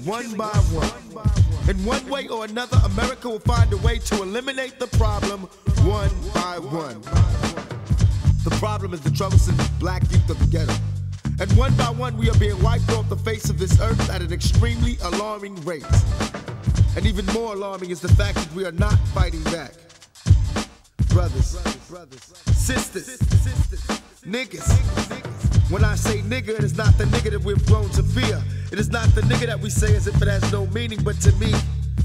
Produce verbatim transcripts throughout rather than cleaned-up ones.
one by one. In one way or another, America will find a way to eliminate the problem one by one. The problem is the troublesome black youth of the ghetto. And one by one, we are being wiped off the face of this earth at an extremely alarming rate. And even more alarming is the fact that we are not fighting back. Brothers, sisters, niggas. When I say nigga, it is not the nigga that we've grown to fear. It is not the nigga that we say as if it has no meaning, but to me,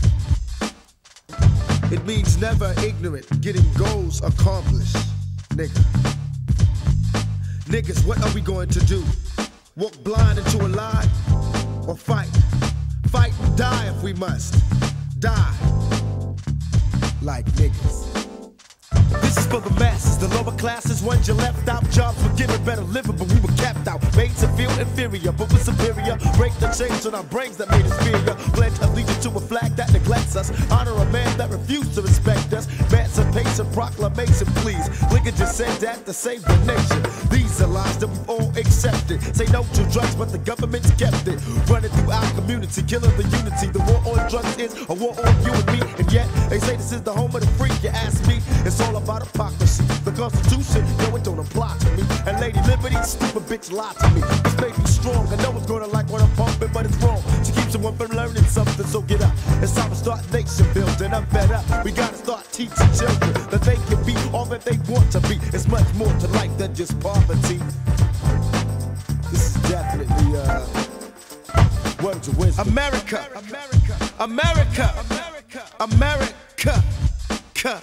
it means never ignorant, getting goals accomplished, nigga. Niggas, what are we going to do? Walk blind into a lie? Or fight? Fight and die if we must. Die like niggas. This is for the masses, the lower classes, ones you left out. Jobs were given better living, but we were kept out. Made to feel inferior, but we're superior. Break the chains on our brains that made us inferior. Pledge allegiance to a flag that neglects us. Honor a man that refused to respect us. Emancipation proclamation, please. Lincoln just said that to save the nation. These are lies that we've all accepted. Say no to drugs, but the government's kept it. Running through our community, killing the unity. The war on drugs is a war on you and me. And yet, they say this is the home of the free. You ask me, it's all about hypocrisy. The Constitution, no, it don't apply to me. And Lady Liberty, stupid bitch, lie to me. This may be strong, I know it's gonna like what I'm pumping, but it's wrong to keep someone from learning something. So get up, it's time to start nation building. I'm fed up, we gotta start teaching children that they can be all that they want to be. It's much more to life than just poverty. This is definitely uh, words of wisdom. America, America, America, America, America, America.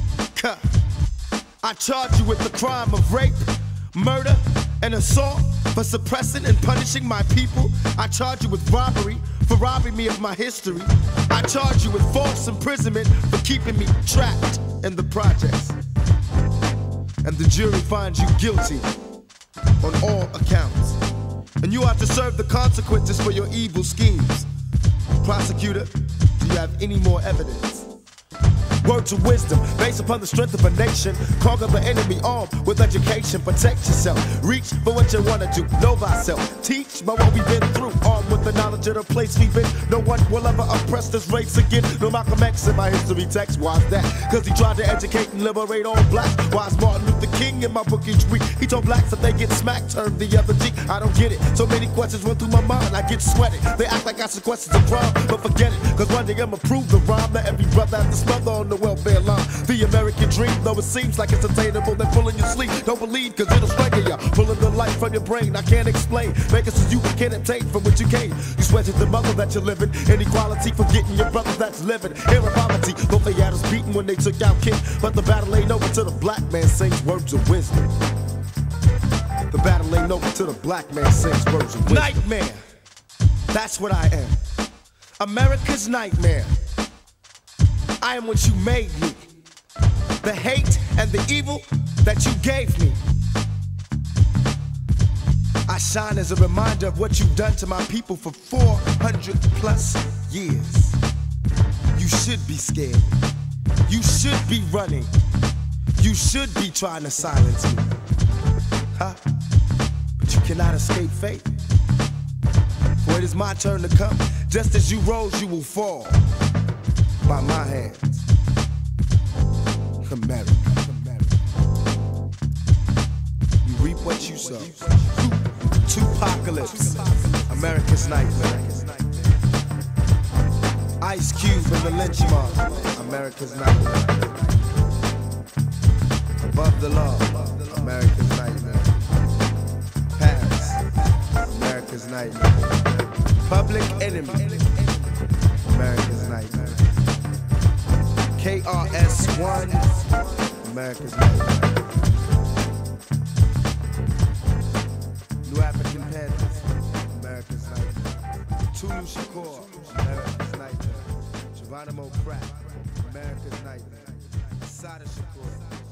I charge you with the crime of rape, murder, and assault for suppressing and punishing my people. I charge you with robbery for robbing me of my history. I charge you with false imprisonment for keeping me trapped in the projects. And the jury finds you guilty on all accounts. And you have to serve the consequences for your evil schemes. Prosecutor, do you have any more evidence? Words of wisdom, based upon the strength of a nation. Conquer the enemy armed with education. Protect yourself, reach for what you wanna do. Know thyself, teach by what we've been through. Armed with the knowledge of the place we've been. No one will ever oppress this race again. No Malcolm X in my history text. Why's that? Cause he tried to educate and liberate all blacks. Why's Martin Luther King in my book each week? He told blacks that they get smacked, turned the other cheek. I don't get it, so many questions run through my mind. I get sweaty, they act like I ask questions of crime. But forget it, cause one day I'ma prove the rhyme. That every brother has to smother on the welfare line. The American dream, though it seems like it's attainable, they're pulling your sleep. Don't believe, cause it'll strangle ya. Pulling the life from your brain, I can't explain. Make it so you can't obtain from what you came. You swear to the mother that you're living. Inequality, forgetting your brother that's living. Here in poverty, though they had us beaten when they took out King. But the battle ain't over till the black man sings words of wisdom. The battle ain't over till the black man sings words of wisdom. Nightmare, that's what I am. America's nightmare. I am what you made me. The hate and the evil that you gave me. I shine as a reminder of what you've done to my people for four hundred plus years. You should be scared. You should be running. You should be trying to silence me. Huh? But you cannot escape fate. For it is my turn to come. Just as you rose, you will fall. By my hands. America. You reap what you sow. Tupacalypse. America's nightmare. Ice Cube and the Lynch Mob. America's nightmare. Above the law. America's nightmare. Paris. America's nightmare. Public Enemy. America's nightmare. K R S One, America's nightmare. New African Panthers, America's nightmare. Tulu Shakur, America's nightmare. Geronimo Pratt, America's nightmare. Sada Shakur.